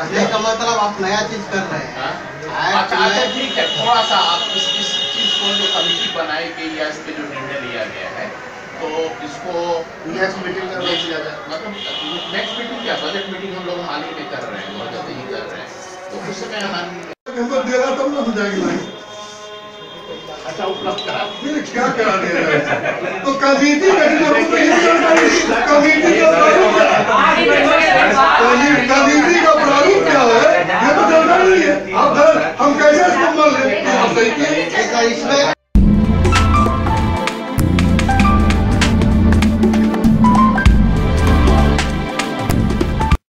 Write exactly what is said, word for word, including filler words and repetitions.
का मतलब आप नया चीज कर रहे हैं। अच्छा अच्छा ठीक है, थोड़ा सा आप इस इस चीज को जो कमेटी बनाई गई या इस पे जो निर्णय लिया गया है, तो इसको नेक्स्ट मीटिंग में रोक दिया जाए। मतलब नेक्स्ट मीटिंग क्या, बजट मीटिंग हम लोग हाल ही में कर रहे हैं, बहुत जल्दी ही कर रहे हैं, तो उस समय हम दे रहा तब ना हो जाएगी लाइन। अच्छा उपलब्ध करा क्या करा दे रहा है तो कमेटी कमेटी का प्रारूप क्या है, कमेटी का प्रारूप क्या है ये तो जानकारी नहीं है। अब हम कैसे इसको मान लें। इसमें